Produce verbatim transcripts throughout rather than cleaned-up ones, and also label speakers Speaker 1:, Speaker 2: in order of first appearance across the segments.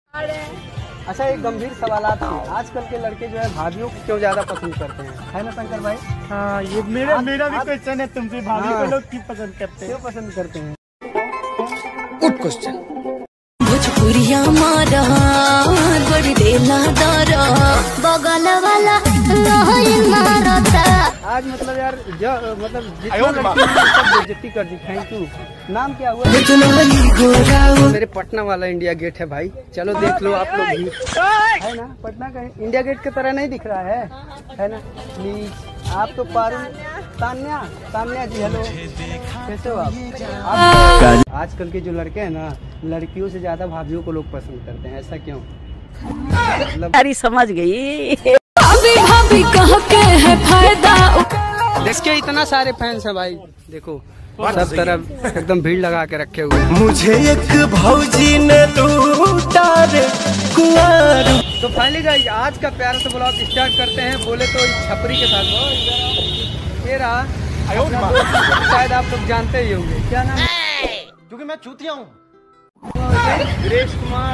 Speaker 1: अच्छा, एक गंभीर सवालात है, आजकल के लड़के जो है भाभियों को क्यों ज्यादा पसंद करते हैं, है ना शंकर भाई?
Speaker 2: हाँ, ये मेरा आज, मेरा भी क्वेश्चन है तुमसे, भाभी
Speaker 1: हाँ,
Speaker 2: को लोग क्यों पसंद करते हैं?
Speaker 1: क्यों पसंद करते हैं?
Speaker 3: Good question.
Speaker 4: भोजपुरिया मारा बड़ी देला दारा बगल वाला मारता।
Speaker 1: आज मतलब यार जो मतलब जितना सब बेइज्जती कर दी। Thank you. नाम क्या हुआ? मेरे पटना वाला इंडिया गेट है भाई, चलो देख लो आप लोग भी, है ना? पटना का इंडिया गेट की तरह नहीं दिख रहा है, है ना? प्लीज आप तो पारू तान्या तान्या जी, हेलो, कैसे हो आप? आप आजकल के जो लड़के हैं ना, लड़कियों से ज्यादा भाभियों को लोग पसंद करते हैं, ऐसा क्यों? मतलब
Speaker 5: अरे समझ गई।
Speaker 4: भाभी भाभी कह के है फायदा।
Speaker 1: देखिए इतना सारे फैंस हैं भाई, देखो सब तरफ एकदम भीड़ लगा के रखे हुए हैं।
Speaker 2: मुझे एक भौजी ने लूटा रे कुंवार।
Speaker 1: तो फाइनली गाइस आज का प्यार से ब्लॉग स्टार्ट करते हैं। बोले तो इस छपरी के साथ ये रहा, शायद आप लोग जानते ही होंगे, क्या नाम है?
Speaker 2: क्योंकि मैं चूतिया हूँ।
Speaker 1: वीरेश कुमार।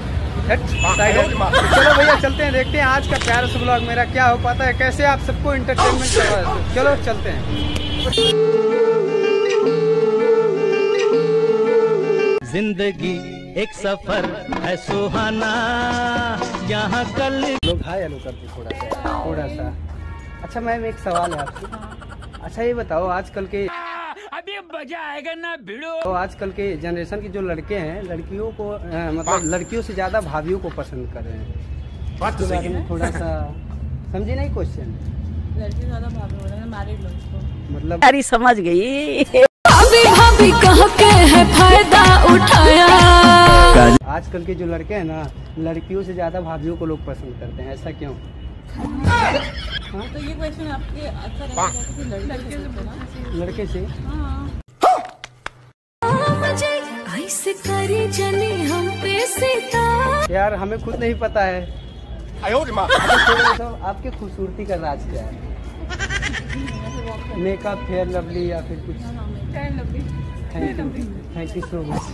Speaker 1: चलो भैया चलते हैं, देखते हैं आज का प्यार से ब्लॉग मेरा क्या हो पाता है, कैसे आप सबको एंटरटेनमेंट करवा। चलो चलते हैं।
Speaker 6: जिंदगी एक सफर है सुहाना, यहाँ कल
Speaker 1: लोग हाय हेलो करते थोड़ा सा थोड़ा सा। अच्छा मैम एक सवाल है आपसे, अच्छा ये बताओ आजकल के
Speaker 5: अभी मजा आएगा ना भिड़ो।
Speaker 1: तो आजकल के जनरेशन के जो लड़के हैं, लड़कियों को आ, मतलब लड़कियों से ज्यादा भाभियों को पसंद कर रहे हैं, बात तो सही है। थोड़ा सा समझी नहीं क्वेश्चन?
Speaker 7: लड़की ज्यादा भाभी हो रहे हैं, मैरिड लोग को
Speaker 1: मतलब
Speaker 5: अरे समझ गई।
Speaker 4: भाभी भाभी कह के है फायदा उठाया।
Speaker 1: आजकल के जो लड़के हैं ना, लड़कियों से ज्यादा भाभियों को लोग पसंद करते हैं, ऐसा क्यों?
Speaker 7: हाँ? तो ये क्वेश्चन आपके अच्छा रहेगा किसी लड़के से,
Speaker 1: लड़के से?
Speaker 7: हाँ।
Speaker 4: ऐसे करी जनी हम पे सीता।
Speaker 1: यार हमें खुद नहीं पता है। तो आपके खूबसूरती का राज क्या है? मेकअप, फेयर लवली या फिर कुछ? Thank you, thank you so much.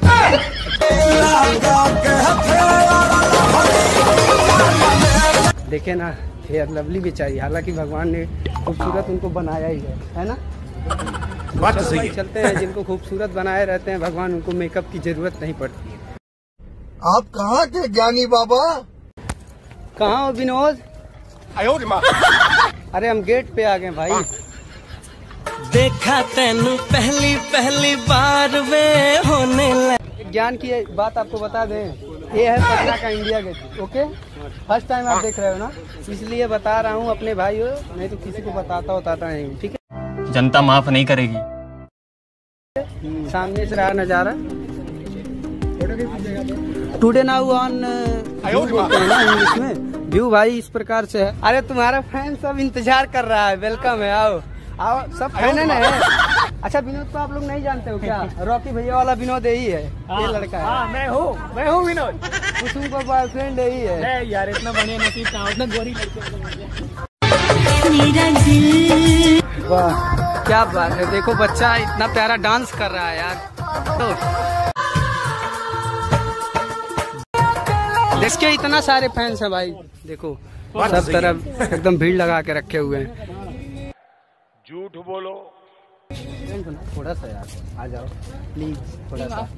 Speaker 1: देखे ना, फेयर लवली भी चाहिए, हालांकि भगवान ने खूबसूरत उनको बनाया ही है, है ना? बात तो सही है। चलते हैं, जिनको खूबसूरत बनाए रहते हैं भगवान, उनको मेकअप की जरूरत नहीं पड़ती है।
Speaker 3: आप कहाँ के ज्ञानी बाबा?
Speaker 1: कहाँ हो विनोद? अरे हम गेट पे आ गए भाई।
Speaker 6: देखा तेनू पहली पहली बार वे होने लगा।
Speaker 1: ज्ञान की बात आपको बता दें, ये है पटना का India Gate, okay? First time आप देख रहे हो ना, इसलिए बता रहा हूँ अपने भाई हो, नहीं तो किसी को बताता बताता नहीं, ठीक है?
Speaker 6: जनता माफ नहीं करेगी।
Speaker 1: सामने से रहा नजारा। टुडे नाउ ऑन बोलते हैं ना इंग्लिश में, व्यू भाई इस प्रकार से है। अरे तुम्हारा फैन सब इंतजार कर रहा है, वेलकम है, आओ आओ, सब फैन है ना? अच्छा विनोद को आप लोग नहीं जानते हो क्या? रॉकी भैया वाला विनोद यही है, ये लड़का है।
Speaker 2: हाँ, मैं हूँ मैं हूँ विनोद।
Speaker 1: कुसुम का बॉयफ्रेंड यही है।
Speaker 2: यार इतना बढ़िया नसीब कहाँ, उतना गोरी लड़की।
Speaker 1: वाह क्या बात है, देखो बच्चा इतना प्यारा डांस कर रहा है यार। तो देखिए इतना सारे फैंस हैं भाई, देखो सब तरफ एकदम भीड़ लगा के रखे हुए हैं।
Speaker 8: झूठ बोलो
Speaker 1: थोड़ा सा यार, आ जाओ प्लीज थोड़ा सा।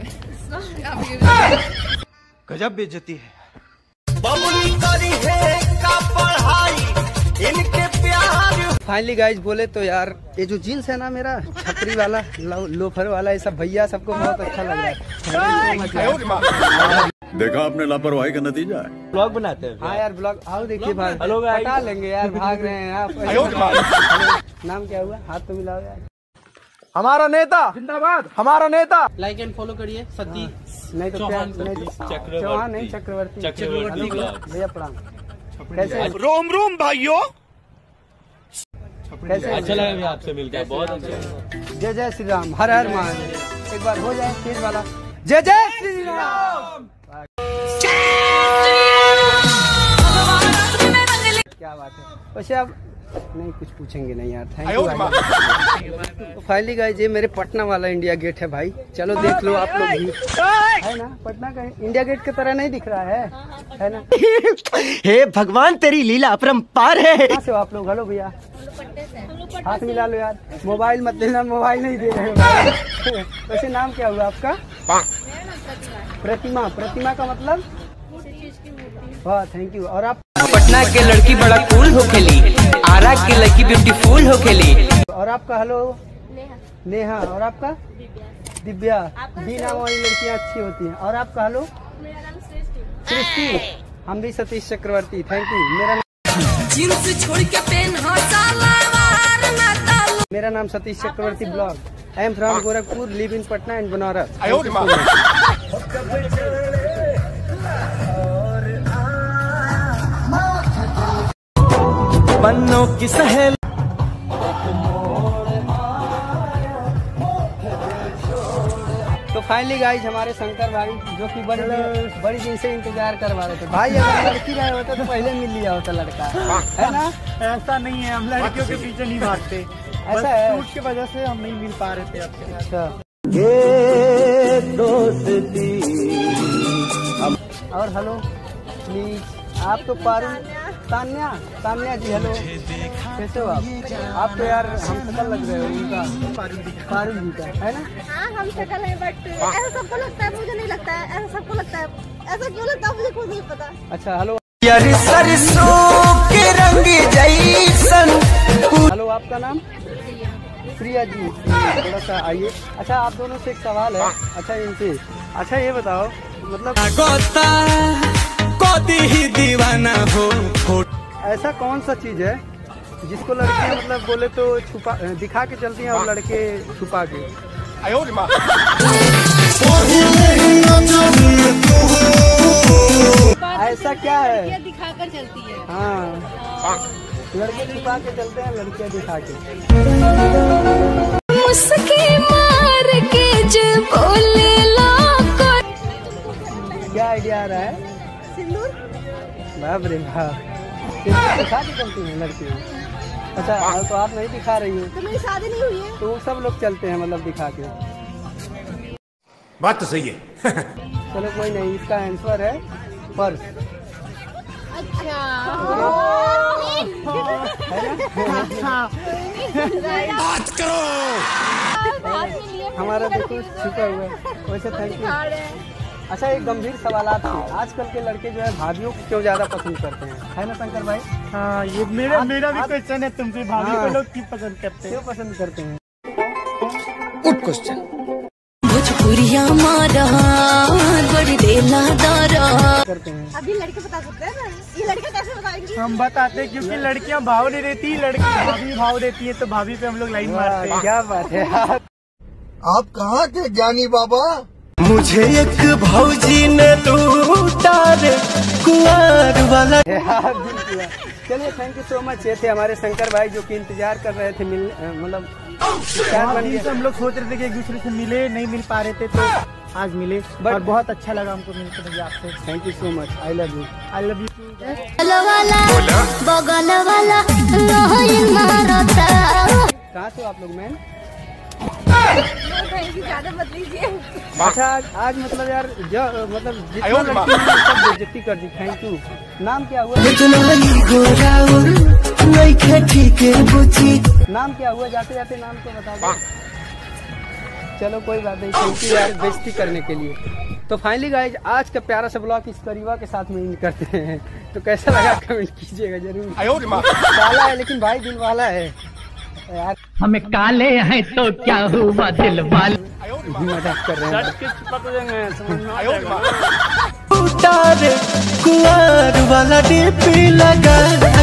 Speaker 2: गजब बेइज्जती है।
Speaker 1: फाइनली गाइज बोले तो यार ये जो जीन्स है ना मेरा, छपरी वाला लोफर वाला, ये सब भैया सबको बहुत अच्छा लग रहा है।
Speaker 8: देखा आपने लापरवाही का नतीजा है।
Speaker 2: ब्लॉग बनाते हैं।
Speaker 1: हाँ यार ब्लॉग, आओ देखिए भाई,
Speaker 2: हेलो
Speaker 1: हटा लेंगे यार, भाग रहे हैं आप। नाम क्या हुआ, हाथ तो मिलाओ यार।
Speaker 2: हमारा नेता जिंदाबाद, हमारा नेता।
Speaker 1: लाइक एंड फॉलो करिए। सती नहीं तो क्या, चौहान नहीं, चक्रवर्ती। चक्रवर्ती भैया प्रणाम। कैसे?
Speaker 2: रोम रोम भाइयों,
Speaker 1: कैसे?
Speaker 6: अच्छा लगा आपसे मिलकर, बहुत अच्छा।
Speaker 1: जय जय श्री राम, हर हर महादेव। एक बार हो जाए तेज वाला, जय जय श्री राम। क्या बात है। वैसे अब नहीं कुछ पूछेंगे नहीं यार, थैंक यू। तो फाइनली गाइस ये मेरे पटना वाला इंडिया गेट है भाई, चलो देख लो आप लोग भी, है ना? पटना का इंडिया गेट की तरह नहीं दिख रहा है, है ना?
Speaker 2: हे भगवान तेरी लीला अपरंपार है।
Speaker 1: कहाँ से हो आप लोग? हेलो भैया, हाथ मिला लो यार, मोबाइल मत देना, मोबाइल नहीं दे रहे हो। वैसे नाम क्या हुआ आपका? प्रतिमा। प्रतिमा का मतलब? वाह थैंक यू। और आप?
Speaker 6: पटना के लड़की बड़ा कूल हो खेली, आरा की लड़की ब्यूटीफुल हो खेली।
Speaker 1: और आपका? हेलो नेहा। और आपका? दिव्या। डी नाम वाली लड़कियाँ अच्छी होती हैं। और आपका? हेलो सृष्टि। हम भी सतीश चक्रवर्ती, थैंक यू। मेरा
Speaker 4: जींस छोड़ के पहन सलवार ना तालू।
Speaker 1: मेरा नाम Satish Chakravarti blog. I am from Gorakhpur, live in Patna and Banaras.
Speaker 2: बन्नों की सहेली।
Speaker 1: तो फाइनली गाइस हमारे शंकर भाई जो कि बड़ी बड़ी दिन से इंतजार करवा रहे थे भाई, अगर लड़की रहे होते तो पहले मिल लिया होता लड़का, है ना?
Speaker 9: ऐसा नहीं है, हम लड़कियों के पीछे नहीं भागते,
Speaker 1: ऐसा है
Speaker 9: उसकी वजह से हम नहीं मिल पा रहे थे आपके साथ।
Speaker 1: अच्छा
Speaker 2: ये दोस्ती।
Speaker 1: और हेलो प्लीज, आप तो पारू तान्या तान्या जी, हेलो कैसे हो आप? आप तो यार हम शक्ल लग रहे हो उनका, पारू जी का, है ना?
Speaker 7: हाँ हम शक्ल है, बट ऐसा सबको लगता है, मुझे नहीं लगता है। ऐसा सबको लगता है, ऐसा क्यों लगता है मुझे खुद नहीं पता।
Speaker 1: अच्छा हेलो।
Speaker 2: सरसों के रंग जैसन।
Speaker 1: हेलो आपका नाम? प्रिया जी। थोड़ा सा आइए। अच्छा आप दोनों से एक सवाल है। अच्छा इनसे, अच्छा ये बताओ मतलब
Speaker 6: ही दीवाना हो।
Speaker 1: ऐसा कौन सा चीज है जिसको लड़कियां मतलब बोले तो छुपा दिखा के चलती हैं और लड़के छुपा के? ऐसा क्या है?
Speaker 7: दिखाकर चलती है।
Speaker 1: हाँ लड़के छुपा के चलते हैं, लड़कियां दिखा के।
Speaker 4: मुस्की मार के जो बोले लोगों।
Speaker 1: क्या आइडिया आ रहा है?
Speaker 7: सिंदूर।
Speaker 1: बाप रे बाप, सिंदूर दिखा के चलती हैं लड़कियां? अच्छा तो आप नहीं दिखा रही हो?
Speaker 7: तो मेरी शादी नहीं हुई है।
Speaker 1: तो सब लोग चलते हैं मतलब दिखा के।
Speaker 8: बात तो सही है।
Speaker 1: चलो कोई नहीं, इसका आंसर है पर्स।
Speaker 7: अच्छा
Speaker 8: बात करो।
Speaker 1: हमारा देखो छुपा हुआ है। वैसे थैंक यू। अच्छा एक गंभीर सवाल आपसे, आजकल के लड़के जो है भाभियों को क्यों ज्यादा पसंद करते हैं, है ना शंकर भाई?
Speaker 9: हाँ ये मेरा
Speaker 1: आप,
Speaker 9: मेरा भी
Speaker 1: आप,
Speaker 9: क्वेश्चन है तुमसे, भाभी
Speaker 1: हाँ,
Speaker 9: को लोग क्यों पसंद करते हैं?
Speaker 1: क्यों पसंद करते हैं?
Speaker 3: Good question.
Speaker 4: भोजपुरिया मारा बड़ी देला दारा
Speaker 1: करते हैं।
Speaker 7: अभी लड़के बता सकते हैं ना, ये लड़के कैसे बताएंगे?
Speaker 9: हम बताते हैं क्योंकि लड़कियां भाव नहीं देती, लड़की भाभी भाव देती है, तो भाभी पे हम लोग लाइन मारते हैं।
Speaker 1: क्या बात है यार।
Speaker 3: आप कहाँ के ज्ञानी बाबा?
Speaker 2: मुझे एक भौजी ने लूटा रे कुंवर वाला।
Speaker 1: चलिए थैंक यू सो मच। ये थे हमारे शंकर भाई जो कि इंतजार कर रहे थे मिल मतलब
Speaker 9: बहुत दिन से हम लोग सोच रहे थे कि एक दूसरे से मिले, नहीं मिल पा रहे थे, तो आज मिले और बहुत अच्छा लगा हमको मिलकर मुझे आपसे।
Speaker 1: Thank you so much. I love you.
Speaker 9: I love you.
Speaker 1: कहाँ से हो आप लोग मैम?
Speaker 7: ज्यादा मत लीजिए।
Speaker 1: अच्छा आज मतलब यार जो मतलब जितना लड़की है सब बेइज्जती कर दी। Thank you. नाम क्या हुआ? नाम क्या हुआ? जाते जाते नाम तो बता दो। चलो कोई बात नहीं, थैंक यू यार बेइज्जती करने के लिए। तो फाइनली गाइज आज का प्यारा सा ब्लॉग इस करीबा के साथ में इन करते हैं, तो कैसा लगा कमेंट कीजिएगा जरूर। काला है लेकिन भाई दिल वाला है यार।
Speaker 5: हमें काले हैं तो क्या हुआ दिल वाले।
Speaker 1: मजाक कर रहे हैं।
Speaker 2: कुंवर वाला डीपी लगा